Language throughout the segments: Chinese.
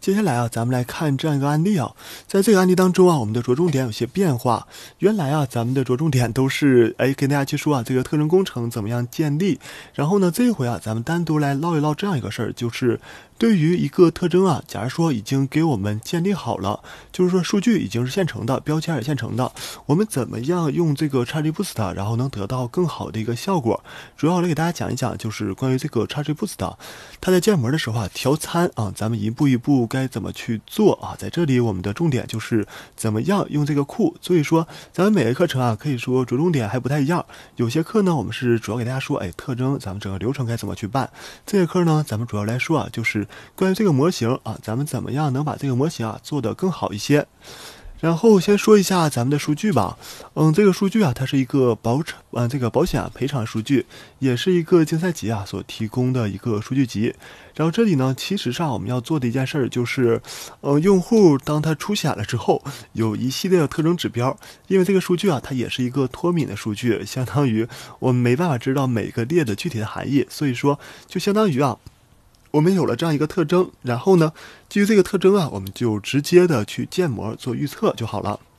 接下来啊，咱们来看这样一个案例啊，在这个案例当中啊，我们的着重点有些变化。原来啊，咱们的着重点都是跟大家去说啊，这个特征工程怎么样建立。然后呢，这一回啊，咱们单独来唠一唠这样一个事儿，就是对于一个特征啊，假如说已经给我们建立好了，就是说数据已经是现成的，标签也现成的，我们怎么样用这个 XGBoost， 然后能得到更好的一个效果？主要来给大家讲一讲，就是关于这个 XGBoost， 它在建模的时候啊，调参啊，咱们一步一步该怎么去做啊？在这里我们的重点就是怎么样用这个库。所以说，咱们每个课程啊，可以说着重点还不太一样。有些课呢，我们是主要给大家说，特征，咱们整个流程该怎么去办。这个课呢，咱们主要来说啊，就是关于这个模型啊，咱们怎么样能把这个模型啊做得更好一些。然后先说一下咱们的数据吧，这个数据啊，它是一个这个保险赔偿数据，也是一个竞赛集啊所提供的一个数据集。然后这里呢，其实上我们要做的一件事儿就是，用户当他出险了之后，有一系列的特征指标，因为这个数据啊，它也是一个脱敏的数据，相当于我们没办法知道每个列的具体的含义，所以说就相当于啊。我们有了这样一个特征，然后呢，基于这个特征啊，我们就直接的去建模做预测就好了。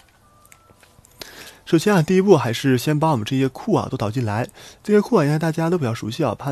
首先啊，第一步还是先把我们这些库啊都导进来。这些库啊，应该大家都比较熟悉啊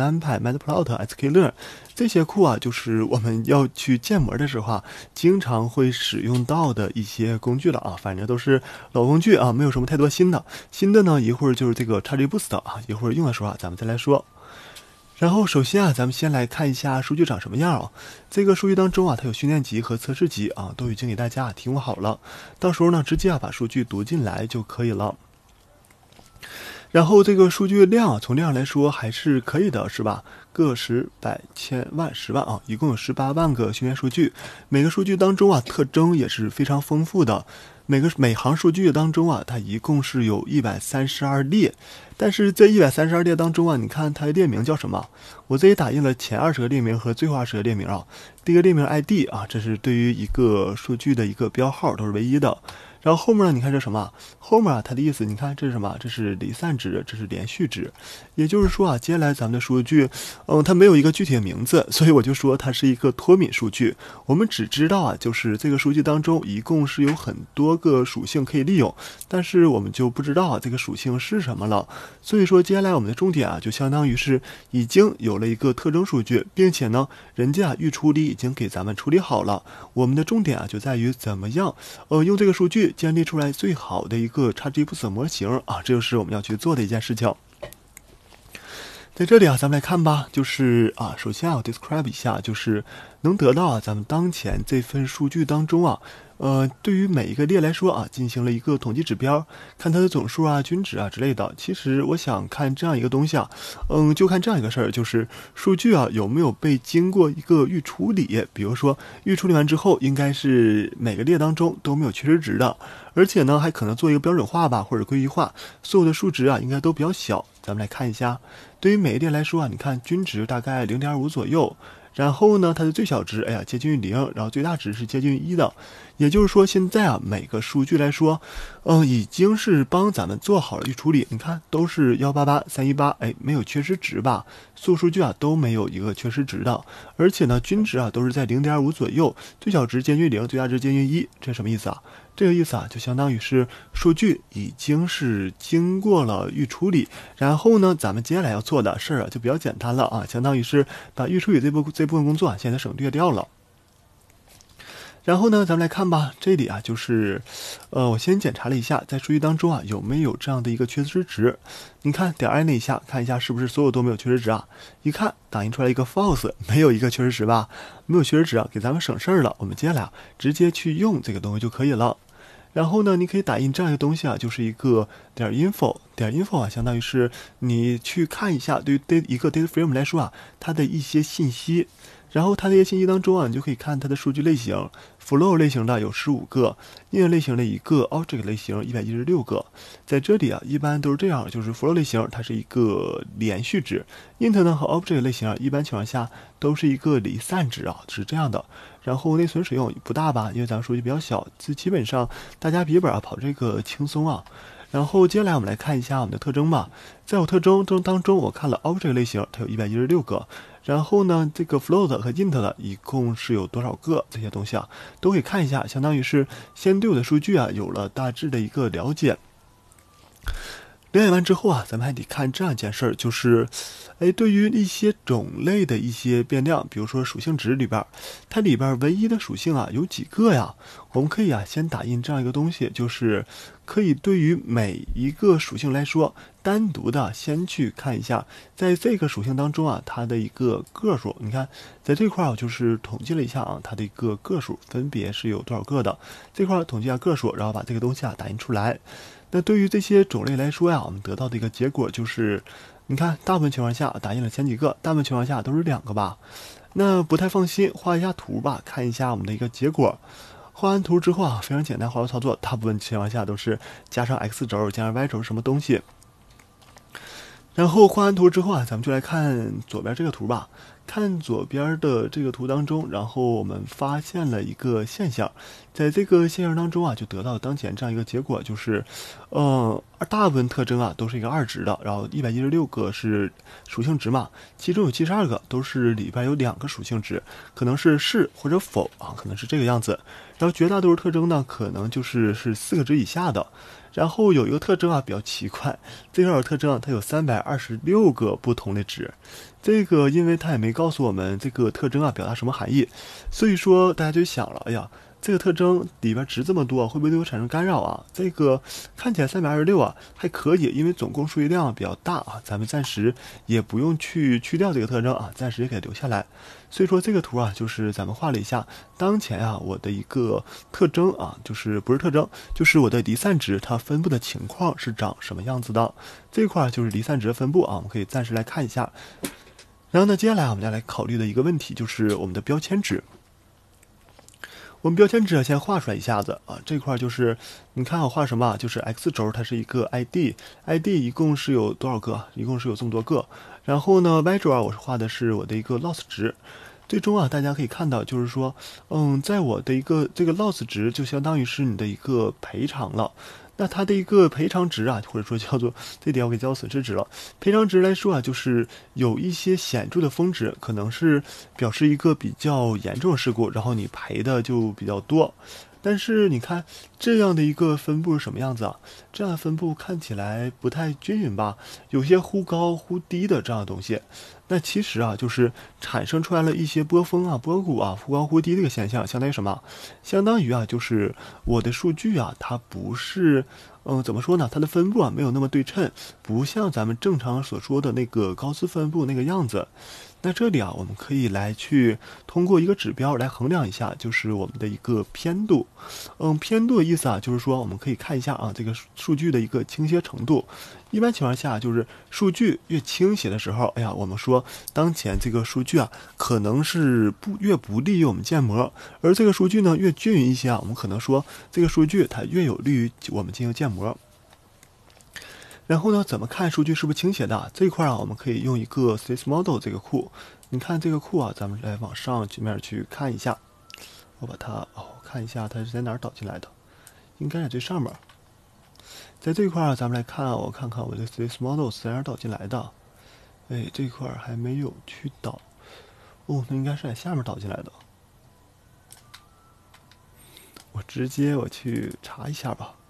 ，Pandas、NumPy、Matplotlib、sklearn 这些库啊，就是我们要去建模的时候啊，经常会使用到的一些工具了啊。反正都是老工具啊，没有什么太多新的。新的呢，一会儿就是这个 XGBoost 啊，一会儿用的时候啊，咱们再来说。然后首先啊，咱们先来看一下数据长什么样啊。这个数据当中啊，它有训练集和测试集啊，都已经给大家提供好了。到时候呢，直接把数据读进来就可以了。然后这个数据量啊，从量来说还是可以的，是吧？个十百千万十万啊，一共有18万个训练数据。每个数据当中啊，特征也是非常丰富的。每行数据当中啊，它一共是有132列，但是这132列当中啊，你看它的列名叫什么？我这里打印了前20个列名和最后20个列名啊。第一个列名 ID 啊，这是对于一个数据的一个标号，都是唯一的。然后后面呢，你看这什么？后面啊，它的意思，你看这是什么？这是离散值，这是连续值。也就是说啊，接下来咱们的数据，它没有一个具体的名字，所以我就说它是一个脱敏数据。我们只知道啊，就是这个数据当中一共是有很多个属性可以利用，但是我们就不知道啊这个属性是什么了。所以说接下来我们的重点啊，就相当于是已经有了一个特征数据，并且呢，人家预处理已经给咱们处理好了。我们的重点啊，就在于怎么样，用这个数据建立出来最好的一个 XGBoost 模型啊，这就是我们要去做的一件事情。在这里啊，咱们来看吧，就是啊，首先啊，我 describe 一下，就是能得到啊，咱们当前这份数据当中啊，对于每一个列来说啊，进行了一个统计指标，看它的总数啊、均值啊之类的。其实我想看这样一个东西啊，就看这样一个事儿，就是数据啊有没有被经过一个预处理，比如说预处理完之后，应该是每个列当中都没有缺失值的，而且呢还可能做一个标准化吧，或者规律化，所有的数值啊应该都比较小。咱们来看一下，对于每一列来说啊，你看均值大概0.5左右。然后呢，它的最小值，接近于0，然后最大值是接近于1的。也就是说，现在啊，每个数据来说，已经是帮咱们做好了预处理。你看，都是188、318，没有缺失值吧？所有数据啊都没有一个缺失值的，而且呢，均值啊都是在0.5左右，最小值接近于0，最大值接近于1，这什么意思啊？这个意思啊，就相当于是数据已经是经过了预处理，然后呢，咱们接下来要做的事儿啊就比较简单了啊，相当于是把预处理这部分工作啊现在省略掉了。然后呢，咱们来看吧，这里啊就是，我先检查了一下，在数据当中啊有没有这样的一个缺失值。你看点按那一下，看一下是不是所有都没有缺失值啊？一看打印出来一个 false， 没有一个缺失值吧？没有缺失值啊，给咱们省事儿了。我们接下来啊直接去用这个东西就可以了。然后呢，你可以打印这样一个东西啊，就是一个点 info 啊，相当于是你去看一下，对于一个 data frame 来说啊，它的一些信息。然后它这些信息当中啊，你就可以看它的数据类型 ，flow 类型的有15个，int 类型的1个 ，object 类型116个。在这里啊，一般都是这样，就是 flow 类型它是一个连续值 ，int 呢和 object 类型啊，一般情况下都是一个离散值啊，是这样的。然后内存使用不大吧，因为咱们数据比较小，基本上大家笔记本啊跑这个轻松啊。 然后接下来我们来看一下我们的特征吧。在我特征当中，我看了 object 类型，它有116个。然后呢，这个 float 和 int 的一共是有多少个？这些东西啊，都可以看一下，相当于是先对我的数据啊有了大致的一个了解。了解完之后啊，咱们还得看这样一件事儿，就是，对于一些种类的一些变量，比如说属性值里边，它里边唯一的属性啊有几个呀？我们可以啊先打印这样一个东西，就是可以对于每一个属性来说，单独的先去看一下，在这个属性当中啊，它的一个个数。你看，在这块儿我就是统计了一下啊，它的一个个数分别是有多少个的。这块统计一下个数，然后把这个东西啊打印出来。那对于这些种类来说呀，我们得到的一个结果就是，你看，大部分情况下打印了前几个，大部分情况下都是2个吧。那不太放心，画一下图吧，看一下我们的一个结果。画完图之后啊，非常简单，滑动操作，大部分情况下都是加上 x 轴，加上 y 轴什么东西。然后画完图之后啊，咱们就来看左边这个图吧。看左边的这个图当中，然后我们发现了一个现象，在这个现象当中啊，就得到当前这样一个结果，就是，大部分特征啊都是一个2值的，然后116个是属性值嘛，其中有72个都是里边有2个属性值，可能是是或者否啊，可能是这个样子。然后绝大多数特征呢，可能是4个值以下的。然后有一个特征啊比较奇怪，这块有特征啊，它有326个不同的值。这个因为它也没告诉我们这个特征啊表达什么含义，所以说大家就想了，哎呀，这个特征里边值这么多，会不会对我产生干扰啊？这个看起来326啊还可以，因为总共数据量比较大啊，咱们暂时也不用去掉这个特征啊，暂时也给它留下来。所以说这个图啊，就是咱们画了一下当前啊我的一个特征啊，就是不是特征，就是我的离散值它分布的情况是长什么样子的。这块就是离散值的分布啊，我们可以暂时来看一下。然后呢，接下来我们要来考虑的一个问题就是我们的标签值。我们标签值先画出来一下子啊，这块就是你看我画什么，就是 x 轴它是一个 id 一共是有多少个？一共是有这么多个。然后呢 y 轴啊，我是画的是我的一个 loss 值。最终啊，大家可以看到，就是说，在我的一个这个 loss 值就相当于是你的一个赔偿了。那它的一个赔偿值啊，或者说叫做这点我给叫损失值了。赔偿值来说啊，就是有一些显著的峰值，可能是表示一个比较严重的事故，然后你赔的就比较多。但是你看这样的一个分布是什么样子啊？这样的分布看起来不太均匀吧？有些忽高忽低的这样的东西。那其实啊，就是产生出来了一些波峰啊、波谷啊、忽高忽低这个现象，相当于什么？相当于啊，就是我的数据啊，它不是，怎么说呢？它的分布啊没有那么对称，不像咱们正常所说的那个高斯分布那个样子。那这里啊，我们可以来去通过一个指标来衡量一下，就是我们的一个偏度。偏度的意思啊，就是说我们可以看一下啊，这个数据的一个倾斜程度。一般情况下，就是数据越倾斜的时候，哎呀，我们说当前这个数据啊，可能是越不利于我们建模；而这个数据呢越均匀一些啊，我们可能说这个数据它越有利于我们进行建模。然后呢，怎么看数据是不是倾斜的？这一块啊，我们可以用一个 SysModel 这个库。你看这个库啊，咱们来往上面去看一下。我把它看一下它是在哪儿导进来的，应该在最上面。在这一块啊，咱们来看，我看看我的 SysModel 是在哪儿导进来的。这块还没有去导。那应该是在下面导进来的。我直接去查一下吧。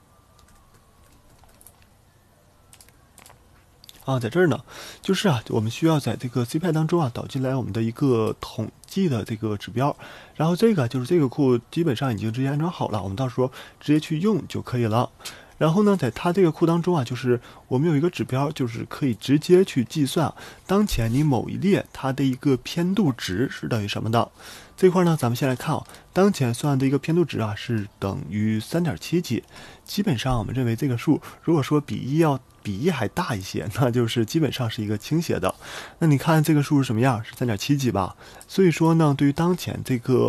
在这儿呢，就是啊，我们需要在这个 CPy 当中啊导进来我们的一个统计的这个指标，然后这个就是这个库基本上已经直接安装好了，我们到时候直接去用就可以了。然后呢，在它这个库当中啊，就是我们有一个指标，就是可以直接去计算当前你某一列它的一个偏度值是等于什么的。这块呢，咱们先来看当前算的一个偏度值啊是等于 3.7 几，基本上我们认为这个数如果说比一还大一些，那就是基本上是一个倾斜的。那你看这个数是什么样？是 3.7 几吧？所以说呢，对于当前这个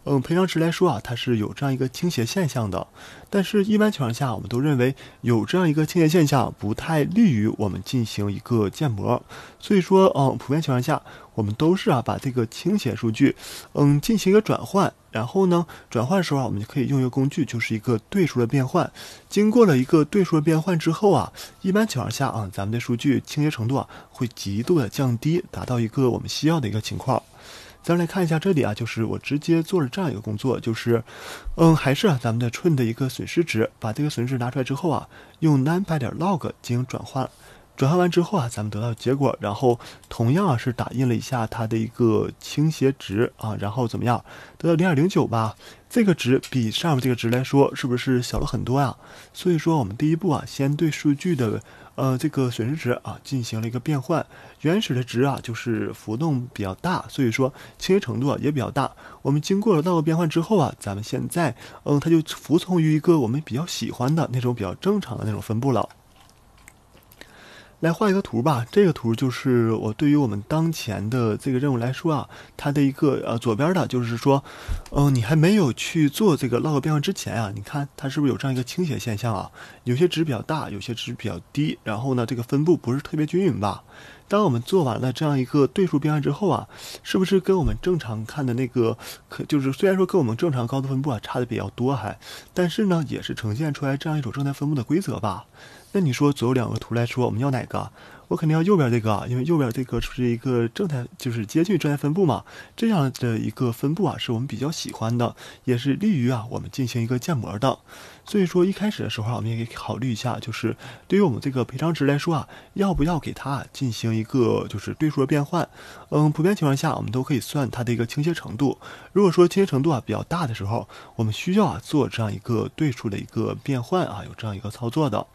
赔偿值来说啊，它是有这样一个倾斜现象的。但是，一般情况下，我们都认为有这样一个倾斜现象，不太利于我们进行一个建模。所以说，普遍情况下，我们都是把这个倾斜数据，进行一个转换。然后呢，转换的时候我们就可以用一个工具，就是一个对数的变换。经过了一个对数的变换之后啊，一般情况下咱们的数据倾斜程度会极度的降低，达到一个我们需要的一个情况。咱们来看一下这里就是我直接做了这样一个工作，就是还是咱们的 trend 的一个损失值，把这个损失值拿出来之后用 numpy.log 进行转换。转换完之后咱们得到结果，然后同样是打印了一下它的一个倾斜值然后怎么样，得到 0.09 吧。这个值比上面这个值来说是不是小了很多呀？所以说我们第一步先对数据的这个损失值进行了一个变换。原始的值就是浮动比较大，所以说倾斜程度也比较大。我们经过了log变换之后咱们现在它就服从于一个我们比较喜欢的那种比较正常的那种分布了。来画一个图吧，这个图就是我对于我们当前的这个任务来说它的一个左边的就是说，你还没有去做这个log变换之前你看它是不是有这样一个倾斜现象有些值比较大，有些值比较低，然后呢这个分布不是特别均匀吧？当我们做完了这样一个对数变换之后是不是跟我们正常看的那个就是虽然说跟我们正常高度分布差的比较多但是呢也是呈现出来这样一种正态分布的规则吧？那你说左右两个图来说，我们要哪个？我肯定要右边这个，因为右边这个是一个正态，就是接近正态分布嘛。这样的一个分布是我们比较喜欢的，也是利于我们进行一个建模的。所以说一开始的时候我们也可以考虑一下，就是对于我们这个赔偿值来说要不要给它进行一个就是对数的变换？普遍情况下我们都可以算它的一个倾斜程度。如果说倾斜程度比较大的时候，我们需要做这样一个对数的一个变换有这样一个操作的。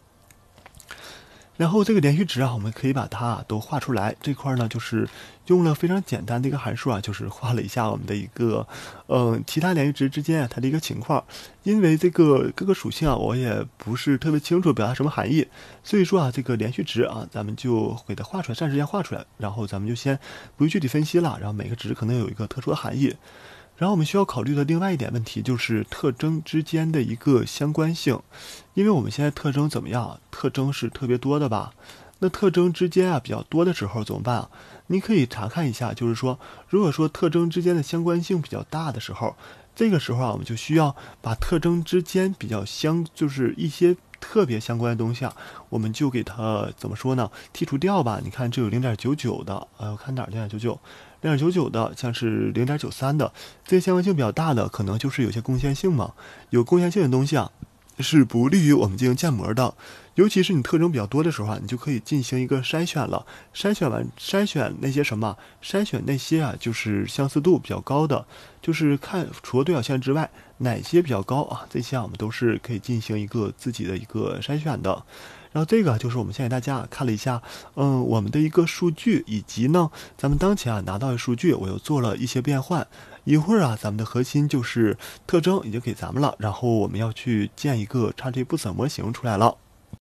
然后这个连续值我们可以把它都画出来。这块呢，就是用了非常简单的一个函数就是画了一下我们的一个其他连续值之间它的一个情况。因为这个各个属性我也不是特别清楚表达什么含义，所以说这个连续值咱们就给它画出来，暂时先画出来，然后咱们就先不去具体分析了。然后每个值可能有一个特殊的含义。然后我们需要考虑的另外一点问题就是特征之间的一个相关性，因为我们现在特征怎么样？特征是特别多的吧？那特征之间比较多的时候怎么办你可以查看一下，就是说，如果说特征之间的相关性比较大的时候，这个时候我们就需要把特征之间比较就是一些特别相关的东西我们就给它怎么说呢？剔除掉吧。你看这有0.99的，我看哪儿0.99的，像是0.93的，这些相关性比较大的，可能就是有些贡献性嘛。有贡献性的东西是不利于我们进行建模的。尤其是你特征比较多的时候你就可以进行一个筛选了。筛选那些什么？筛选那些就是相似度比较高的，就是看除了对角线之外，哪些比较高这些我们都是可以进行一个自己的一个筛选的。然后这个就是我们现在大家看了一下，我们的一个数据，以及呢，咱们当前拿到的数据，我又做了一些变换。一会儿咱们的核心就是特征已经给咱们了，然后我们要去建一个 XGBoost 模型出来了。